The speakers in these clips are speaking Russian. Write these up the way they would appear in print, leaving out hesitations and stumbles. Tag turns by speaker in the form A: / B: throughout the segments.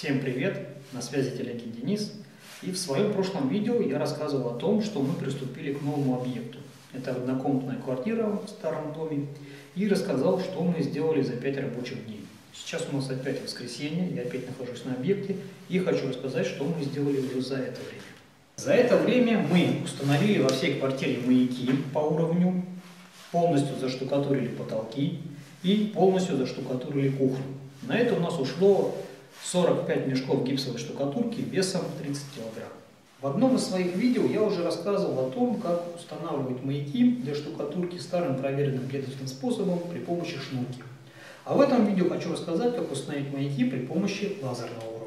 A: Всем привет! На связи Телегин Денис. И в своем прошлом видео я рассказывал о том, что мы приступили к новому объекту. Это однокомнатная квартира в старом доме. И рассказал, что мы сделали за 5 рабочих дней. Сейчас у нас опять воскресенье, я опять нахожусь на объекте. И хочу рассказать, что мы сделали уже за это время. За это время мы установили во всей квартире маяки по уровню, полностью заштукатурили потолки и полностью заштукатурили кухню. На это у нас ушло 45 мешков гипсовой штукатурки весом 30 кг. В одном из своих видео я уже рассказывал о том, как устанавливать маяки для штукатурки старым проверенным педовским способом при помощи шнурки. А в этом видео хочу рассказать, как установить маяки при помощи лазерного уровня.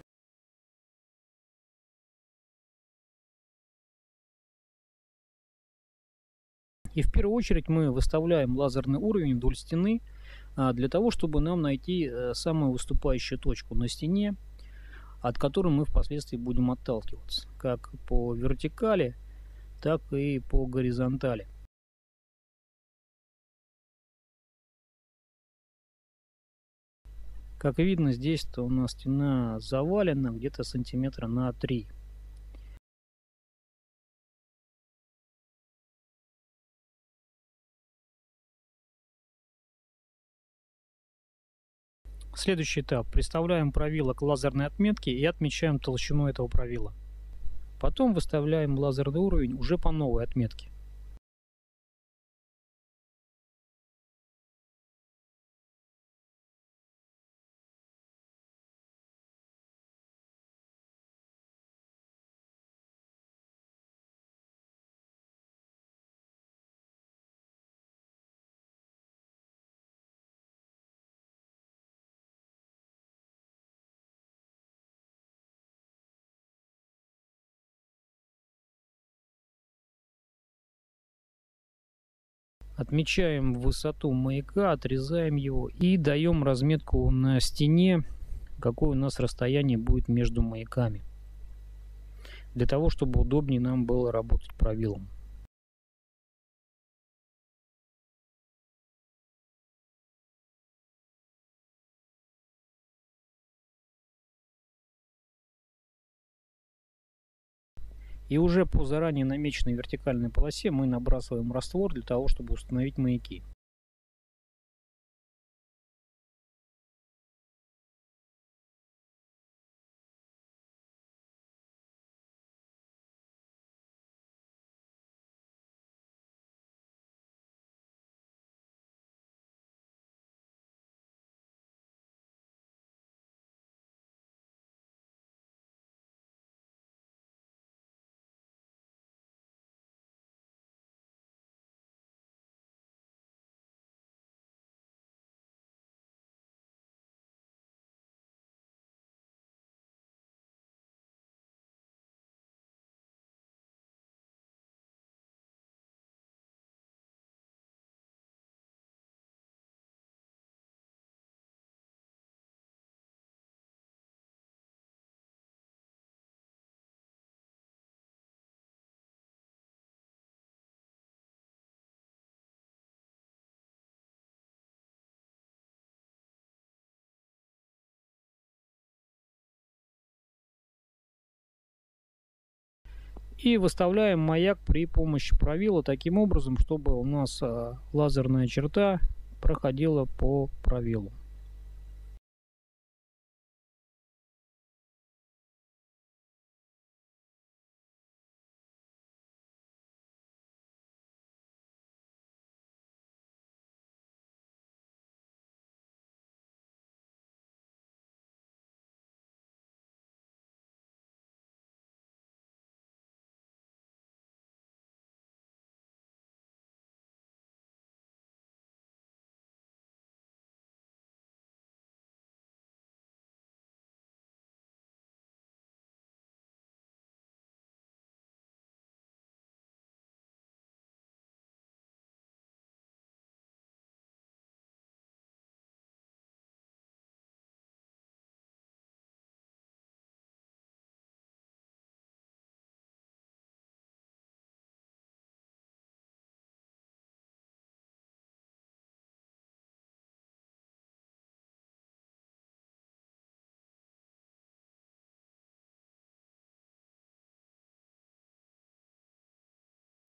A: И в первую очередь мы выставляем лазерный уровень вдоль стены, для того, чтобы нам найти самую выступающую точку на стене, от которой мы впоследствии будем отталкиваться, как по вертикали, так и по горизонтали. Как видно, здесь-то у нас стена завалена где-то сантиметра на 3. Следующий этап. Приставляем правило к лазерной отметке и отмечаем толщину этого правила. Потом выставляем лазерный уровень уже по новой отметке. Отмечаем высоту маяка, отрезаем его и даем разметку на стене, какое у нас расстояние будет между маяками, для того, чтобы удобнее нам было работать правилом. И уже по заранее намеченной вертикальной полосе мы набрасываем раствор для того, чтобы установить маяки. И выставляем маяк при помощи правила таким образом, чтобы у нас лазерная черта проходила по правилу.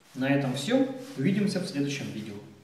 A: На этом все. Увидимся в следующем видео.